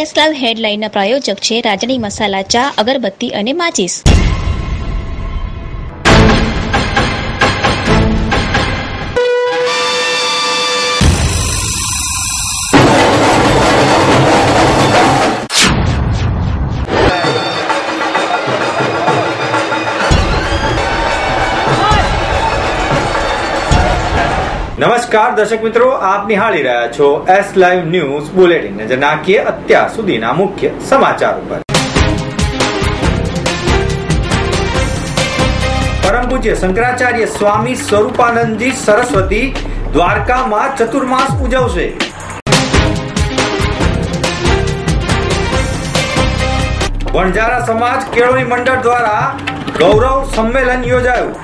એસલાલ હેડલાઇનના પ્રાયોજક છે રાજાણી મસાલા ચા, અગરબત્તી અને માચીસ. નમસ્કાર દર્શક મિત્રો, આપ નિહાળી રહ્યા છો એસ લાઈવ ન્યૂઝ બુલેટિન. નજર નાખીએ અત્યાર સુધીના મુખ્ય સમાચાર ઉપર. પરમ પૂજ્ય શંકરાચાર્ય સ્વામી સ્વરૂપાનંદજી સરસ્વતી દ્વારકામાં ચતુર્માસ ઉજવશે. વણઝારા સમાજ કેળવણી મંડળ દ્વારા ગૌરવ સંમેલન યોજાયું.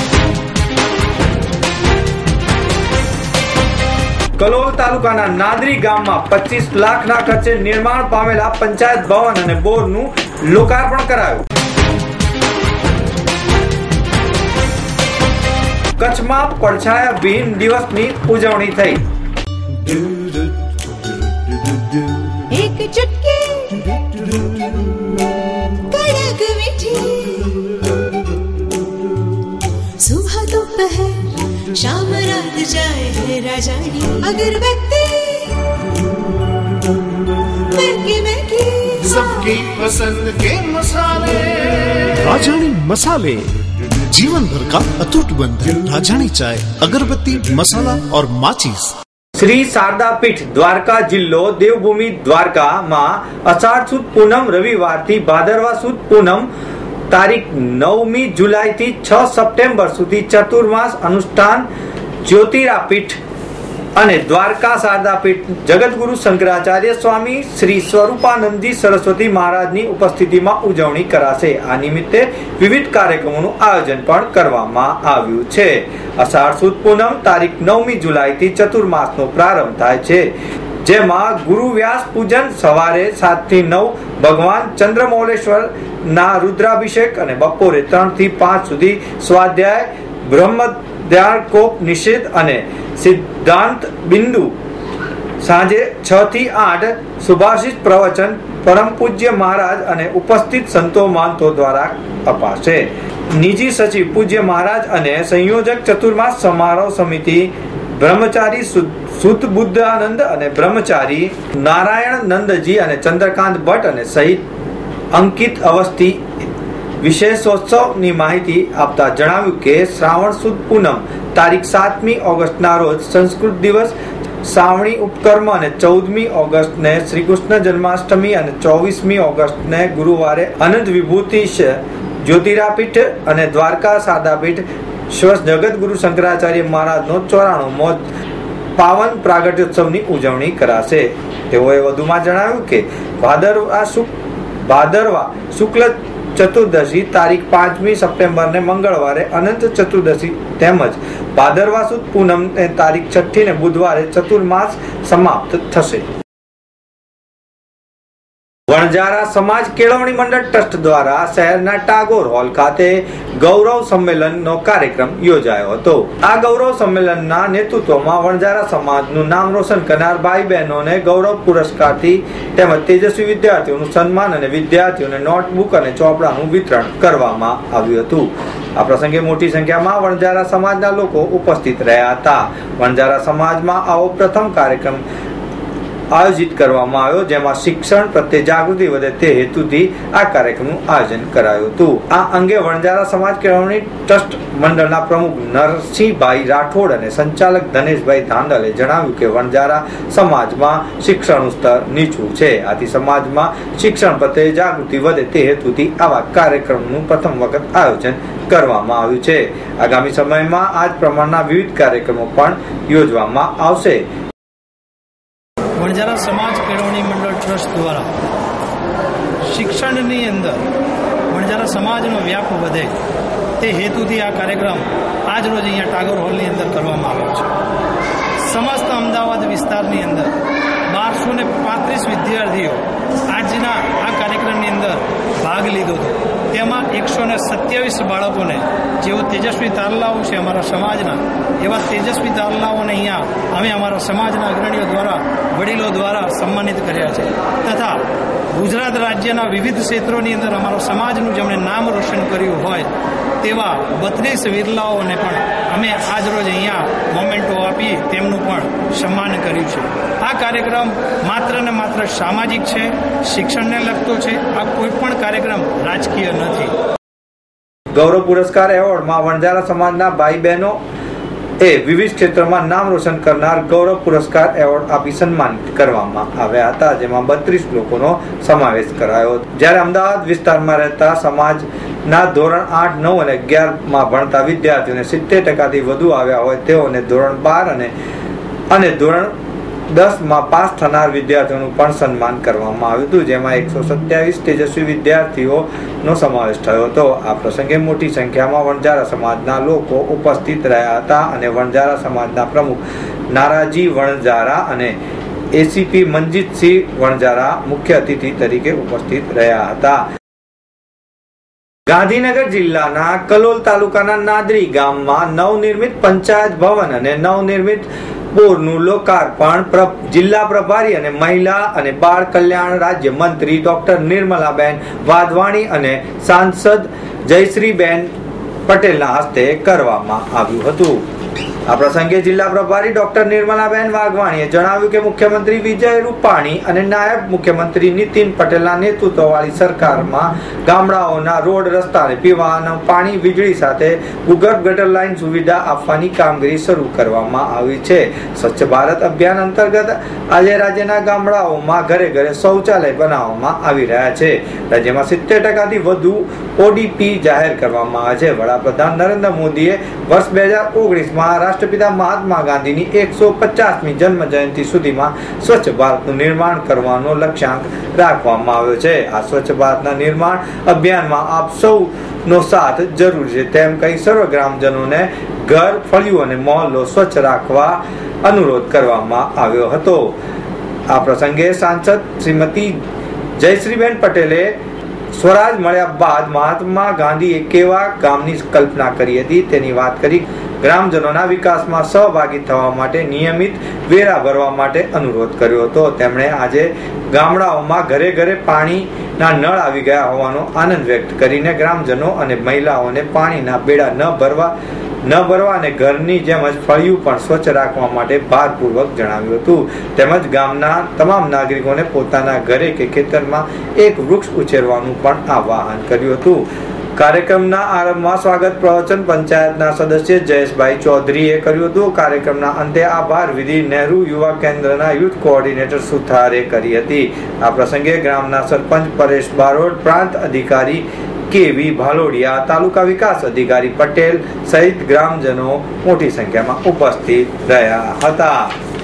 કલોલ તાલુકાના નાદરી ગામમાં 25 લાખના ખર્ચે નિર્માણ પામેલા પંચાયત ભવન અને બોરનું લોકાર્પણ કરાયું. કચ્છમાં પડછાયા વિહીન દિવસની ઉજવણી થઈ. એક ચુટકી કડક મીઠી સુબહ दोपहर शाम रात जाए है राजानी अगरबत्ती महकी सबकी पसंद के मसाले. राजानी मसाले, जीवन भर का अटूट बंधन. राजानी चाय, अगरबत्ती, मसाला और माचीस. श्री शारदा पीठ द्वारका जिल्लो देवभूमि દ્વારકામાં અષાઢ સુદ પૂનમ રવિવારથી ભાદરવા સુદ પૂનમ તારીખ 9મી જુલાઈથી 6 સપ્ટેમ્બર સુધી ચતુર્માસ અનુષ્ઠાન જ્યોતિરાપીઠ અને દ્વારકા શારદાપીઠ જગતગુરુ શંકરાચાર્ય સ્વામી શ્રી સ્વરૂપાનંદજી સરસ્વતી મહારાજની ઉપસ્થિતિમાં ઉજવણી કરાશે. આ નિમિત્તે વિવિધ કાર્યક્રમોનું આયોજન પણ કરવામાં આવ્યું છે. અષાઢ સુદ પૂનમ તારીખ 9મી જુલાઈથી ચતુર્માસનો પ્રારંભ થાય છે, જેમાં ગુરુ વ્યાસ પૂજન સવારે 7 થી 9, ભગવાન ચંદ્રમૌલેશ્વર ના રુદ્રાભિષેક અને બપોરે 3 થી 5 સુધી સ્વાધ્યાય, બ્રહ્મધ્યાનકોપ નિષેધ અને સિદ્ધાંત બિંદુ. સાંજે 6 થી 8 સુભાષિત પ્રવચન પરમ પૂજ્ય મહારાજ અને ઉપસ્થિત સંતો મહંતો દ્વારા અપાશે. નિજી સચિવ પૂજ્ય મહારાજ અને સંયોજક ચતુર્માસ સમારોહ સમિતિ બ્રહ્મચારી શુદ્ધ બુદ્ધાનંદ અને બ્રહ્મચારી નારાયણ નંદજી અને ચંદ્રકાંત ભટ્ટ અને સહિત અંકિત અવસ્થી વિશેષોત્સવની માહિતી આપતા જણાવ્યું કે શ્રાવણ સુદ પૂનમ તારીખ 7મી ઓગસ્ટના રોજ સંસ્કૃત દિવસ, શ્રાવણી ઉપકર્મ અને 14મી ઓગસ્ટને શ્રી કૃષ્ણ જન્માષ્ટમી અને 24મી ઓગસ્ટને ગુરુવારે અનંત વિભૂતિ જ્યોતિરાપીઠ અને દ્વારકા શારદાપીઠ જગતગુરુ શંકરાચાર્ય મહારાજનો 94મો પાવન પ્રાગટ્યોત્સવની ઉજવણી કરાશે. તેઓએ વધુમાં જણાવ્યું કે ભાદરવા શુક્લ ચતુર્દશી તારીખ 5મી સપ્ટેમ્બરને મંગળવારે અનંત ચતુર્દશી તેમજ ભાદરવા સુદ પૂનમ તારીખ 6 ને બુધવારે ચતુર્માસ સમાપ્ત થશે. વણઝારા સમાજ કેળવણી મંડળ ટ્રસ્ટ દ્વારા શહેરના ટાગોર હોલ ખાતે ગૌરવ સંમેલનનો કાર્યક્રમ યોજાયો હતો. આ ગૌરવ સંમેલનના નેતૃત્વમાં વણઝારા સમાજનું નામ રોશન કરનાર ભાઈ બહેનોને ગૌરવ પુરસ્કારથી તેમજ તેજસ્વી વિદ્યાર્થીઓનું સન્માન અને વિદ્યાર્થીઓને નોટબુક અને ચોપડાનું વિતરણ કરવામાં આવ્યું હતું. આ પ્રસંગે મોટી સંખ્યામાં વણઝારા સમાજના લોકો ઉપસ્થિત રહ્યા હતા. વણઝારા સમાજમાં આવો પ્રથમ કાર્યક્રમ આયોજિત કરવામાં આવ્યો, જેમાં શિક્ષણ પ્રત્યે જાગૃતિ વધે તે હેતુથી આ કાર્યક્રમનું આયોજન કરાયું હતું. આ અંગે વણઝારા સમાજ કેળવણી ટ્રસ્ટ મંડળના પ્રમુખ નરસિંહભાઈ રાઠોડ અને સંચાલક ધનેશભાઈ ધાંડલે જણાવ્યું કે વણઝારા સમાજમાં શિક્ષણનું સ્તર નીચું છે, આથી સમાજમાં શિક્ષણ પ્રત્યે જાગૃતિ વધે તે હેતુથી આવા કાર્યક્રમનું પ્રથમ વખત આયોજન કરવામાં આવ્યું છે. આગામી સમયમાં આ જ પ્રમાણના વિવિધ કાર્યક્રમો પણ યોજવામાં આવશે. વણઝારા સમાજ કેળવણી મંડળ ટ્રસ્ટ દ્વારા શિક્ષણની અંદર વણઝારા સમાજનો વ્યાપ વધે તે હેતુથી આ કાર્યક્રમ આજ રોજ અહીંયા ટાગોર હોલની અંદર કરવામાં આવ્યો છે. સમસ્ત અમદાવાદ વિસ્તારની અંદર 12 1235 વિદ્યાર્થીઓ આજના આ કાર્યક્રમની અંદર ભાગ લીધો હતો. તેમાં 127 બાળકોને જેઓ તેજસ્વી તારલાઓ છે અમારા સમાજના, એવા તેજસ્વી તારલાઓને અહીંયા અમે અમારા સમાજના અગ્રણીઓ દ્વારા, વડીલો દ્વારા સન્માનિત કર્યા છે. તથા ગુજરાત રાજ્યના વિવિધ ક્ષેત્રોની અંદર અમારા સમાજનું જેમણે નામ રોશન કર્યું હોય તેવા 32 વિરલાઓને પણ અમે આજરોજ અહીંયા મોમેન્ટો આપી તેમનું પણ સન્માન કર્યું છે. આ કાર્યક્રમ માત્ર ને માત્ર સામાજિક છે, શિક્ષણને લગતો છે. આ કોઈ પણ કાર્યક્રમ રાજકીય નથી. ગૌરવ પુરસ્કાર એવોર્ડમાં વણજારા સમાજના ભાઈ બહેનો એ વિવિધ ક્ષેત્રોમાં નામ રોશન કરનાર ગૌરવ પુરસ્કાર એવોર્ડ આપી સન્માનિત કરવામાં આવ્યા હતા, જેમાં 32 લોકોનો સમાવેશ કરાયો. જ્યારે અમદાવાદ વિસ્તારમાં રહેતા સમાજના ધોરણ 8, 9 અને 11 માં ભણતા વિદ્યાર્થીઓને 70% વધુ આવ્યા હોય તેઓને ધોરણ 12 અને ધોરણ 10 માં પાસ થનાર વિદ્યાર્થીઓનું પણ સન્માન કરવામાં આવ્યું હતું, જેમાં 127 તેજસ્વી વિદ્યાર્થીઓનો સમાવેશ થયો હતો. આ પ્રસંગે મોટી સંખ્યામાં વણજારા સમાજના લોકો ઉપસ્થિત રહ્યા હતા અને વણજારા સમાજના પ્રમુખ નારાજી વણજારા અને એસીપી મનજીતસિંહ વણજારા મુખ્ય અતિથિ તરીકે ઉપસ્થિત રહ્યા હતા. ગાંધીનગર જિલ્લાના કલોલ તાલુકાના નાદરી ગામમાં નવનિર્મિત પંચાયત ભવન અને નવનિર્મિત બોરનું લોકાર્પણ જિલ્લા પ્રભારી અને મહિલા અને બાળ કલ્યાણ રાજ્ય મંત્રી ડોક્ટર નિર્મલાબેન વાધવાણી અને સાંસદ જયશ્રીબેન પટેલના હસ્તે કરવામાં આવ્યું હતું. આ પ્રસંગે જિલ્લા પ્રભારી ડોક્ટર નિર્મલાબેન વાઘવાણીએ જણાવ્યું કે મુખ્યમંત્રી વિજય રૂપાણી અને નાયબ મુખ્યમંત્રી નીતિન પટેલના નેતૃત્વવાળી સરકારમાં ગામડાઓના રોડ, રસ્તા અને પીવાના પાણી, વીજળી સાથે ભૂગર્ભ ગટર લાઇન સુવિધા આપવાની કામગીરી શરૂ કરવામાં આવી છે. સ્વચ્છ ભારત અભિયાન અંતર્ગત આજે રાજ્યના ગામડાઓમાં ઘરે ઘરે શૌચાલય બનાવવામાં આવી રહ્યા છે. રાજ્યમાં 70%થી વધુ ઓડીપી જાહેર કરવામાં આવે છે. વડાપ્રધાન નરેન્દ્ર મોદીએ વર્ષ 2019માં રાષ્ટ્રપિતા મહાત્મા ગાંધીની 150મી જન્મ જયંતિ સુધીમાં સ્વચ્છ ભારતનું નિર્માણ કરવાનો લક્ષ્યાંક રાખવામાં આવ્યો છે. આ સ્વચ્છ ભારતના નિર્માણ અભિયાનમાં આપ સૌનો સાથ જરૂરી છે તેમ કહી સર્વ ગ્રામજનોને ઘર, ફળિયું અને મહોલ્લો સ્વચ્છ રાખવા અનુરોધ કરવામાં આવ્યો હતો. આ પ્રસંગે સાંસદ શ્રીમતી જયશ્રીબેન પટેલે સ્વરાજ મળ્યા બાદ મહાત્મા ગાંધીએ કેવા ગામની કલ્પના કરી હતી તેની વાત કરી ગ્રામજનોના વિકાસમાં સહભાગી થવા માટે નિયમિત વેરા ભરવા માટે અનુરોધ કર્યો હતો. તેમણે આજે ગામડાઓમાં ઘરે ઘરે પાણીના નળ આવી ગયા હોવાનો આનંદ વ્યક્ત કરીને ગ્રામજનો અને મહિલાઓને પાણીના બેડા ન ભરવા અને ઘરની જેમ જ ફળિયું પણ સ્વચ્છ રાખવા માટે ભારપૂર્વક જણાવ્યું હતું. તેમજ ગામના તમામ નાગરિકોને પોતાના ઘરે કે ખેતરમાં એક વૃક્ષ ઉછેરવાનું પણ આહ્વાન કર્યું હતું. કાર્યક્રમના આરંભમાં સ્વાગત પ્રવચન પંચાયતના સદસ્ય જયેશભાઈ ચૌધરીએ કર્યું હતું. કાર્યક્રમના અંતે આભાર વિધિ નહેરુ યુવા કેન્દ્રના યુથ કોઓર્ડિનેટર સુથારે કરી હતી. આ પ્રસંગે ગ્રામના સરપંચ પરેશ બારોડ, પ્રાંત અધિકારી કેવી ભાલોડિયા, તાલુકા વિકાસ અધિકારી પટેલ સહિત ગ્રામજનો મોટી સંખ્યામાં ઉપસ્થિત રહ્યા હતા.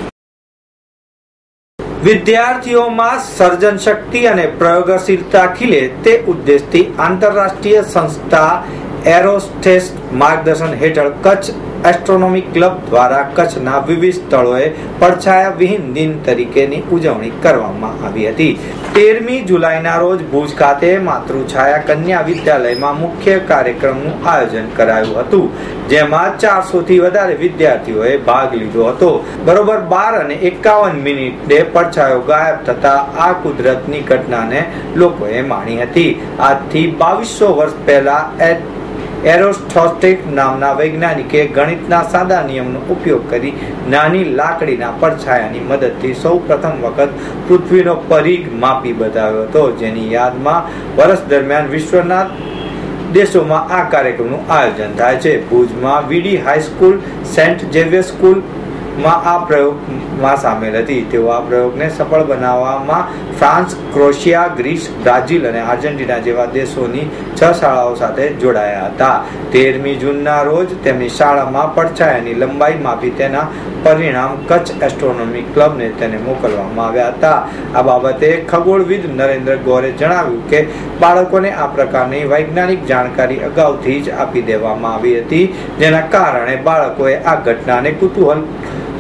વિદ્યાર્થીઓમાં સર્જન શક્તિ અને પ્રયોગશીલતા ખીલે તે ઉદ્દેશથી આંતરરાષ્ટ્રીય સંસ્થા એરોસ્ટેસ માર્ગદર્શન હેઠળ કચ્છ એસ્ટ્રોનોમી ક્લબ દ્વારા કચ્છના વિવિધ સ્થળોએ પડછાયા વિહીન દિન તરીકેની ઉજવણી કરવામાં આવી હતી. 13મી જુલાઈના રોજ ભુજ ખાતે માતૃછાયા કન્યા વિદ્યાલયમાં મુખ્ય કાર્યક્રમનું આયોજન કરાયું હતું, જેમાં 400થી વધારે વિદ્યાર્થીઓએ ભાગ લીધો હતો. બરોબર 12:51 પડછાયો ગાયબ થતા આ કુદરતની ઘટનાને લોકોએ માણી હતી. આજથી 2200 વર્ષ પહેલા એરોસ્ટ્રોસ્ટિક નામના વૈજ્ઞાનિકે ગણિતના સાદા નિયમનો ઉપયોગ કરી નાની લાકડીના પડછાયાની મદદથી સૌ પ્રથમ વખત પૃથ્વીનો પરિઘ માપી બતાવ્યો હતો, જેની યાદમાં વર્ષ દરમિયાન વિશ્વના દેશોમાં આ કાર્યક્રમનું આયોજન થાય છે. ભુજમાં વીડી હાઈસ્કૂલ, સેન્ટ ઝેવિયર સ્કૂલમાં આ પ્રયોગમાં સામેલ હતી. તેઓ આ પ્રયોગને સફળ બનાવવામાં ફ્રાન્સ, ક્રોએશિયા, ગ્રીસ, બ્રાઝિલ અને આર્જેન્ટિના જેવા દેશોની 6 શાળાઓ સાથે જોડાયા હતા. 13મી જૂનના રોજ તેમની શાળામાં પડછાયાની લંબાઈ માપી તેના પરિણામ કચ્છ એસ્ટ્રોનોમી ક્લબને તેને મોકલવામાં આવ્યા હતા. આ બાબતે ખગોળવિદ નરેન્દ્ર ગોરે જણાવ્યું કે બાળકોને આ પ્રકારની વૈજ્ઞાનિક જાણકારી અગાઉથી જ આપી દેવામાં આવી હતી, જેના કારણે બાળકોએ આ ઘટનાને કુતૂહલ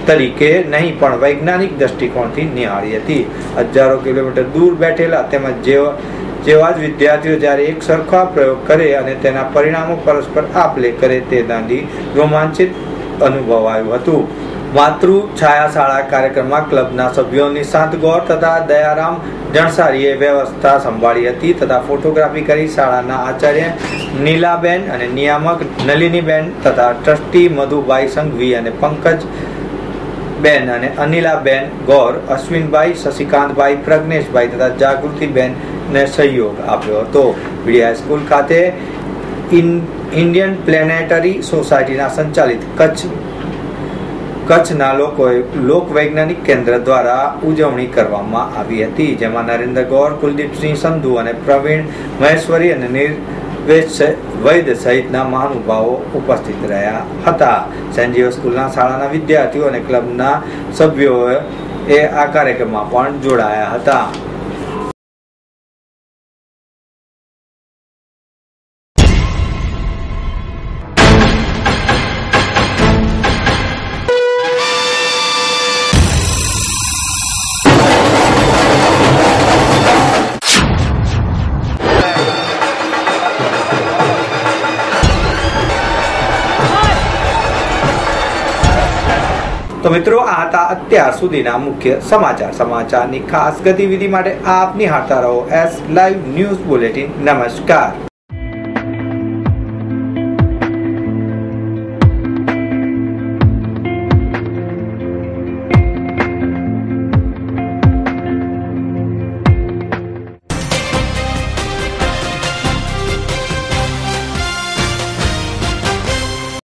તરીકે નહીં પણ વૈજ્ઞાનિક દ્રષ્ટિકોણથી નિહાળી હતી. હજારો કિલોમીટર દૂર બેઠેલા તેમજ જેવા જ વિદ્યાર્થીઓ જ્યારે એક સરખા પ્રયોગ કરે અને તેના પરિણામો પરસ્પર આપ-લે કરે તે દાંડી રોમાંચિત અનુભવાયું હતું. માતૃ છાયા શાળા કાર્યક્રમમાં ક્લબના સભ્યો નિશાંત ગૌર તથા દયારામ જણસારીએ વ્યવસ્થા સંભાળી હતી તથા ફોટોગ્રાફી કરી શાળાના આચાર્ય નીલાબેન અને નિયામક નલિનીબેન તથા ટ્રસ્ટી મધુભાઈ સંઘવી અને પંકજ બેન અને અનિલાબેન ગૌર, અશ્વિનભાઈ, શશિકાંતભાઈ, પ્રજ્ઞેશભાઈ તથા જાગૃતિબેન ને સહયોગ આપ્યો હતો. વીડી હાઈસ્કૂલ ખાતે ઇન્ડિયન પ્લેનેટરી સોસાયટીના સંચાલિત કચ્છના લોકોએ લોક વૈજ્ઞાનિક કેન્દ્ર દ્વારા ઉજવણી કરવામાં આવી હતી, જેમાં નરેન્દ્ર ગૌર, કુલદીપસિંહ સંધુ અને પ્રવીણ મહેશ્વરી અને નિર્વેશ વૈદ સહિતના મહાનુભાવો ઉપસ્થિત રહ્યા હતા. સેન્ટ ઝેવિયર સ્કૂલના શાળાના વિદ્યાર્થીઓ અને ક્લબના સભ્યોએ આ કાર્યક્રમમાં પણ જોડાયા હતા. તો મિત્રો, આ હતા અત્યાર સુધીના મુખ્ય સમાચારની ખાસ ગતિવિધિ માટે આપ નિહાળતા રહો એસ લાઈવ ન્યૂઝ બુલેટિન. નમસ્કાર.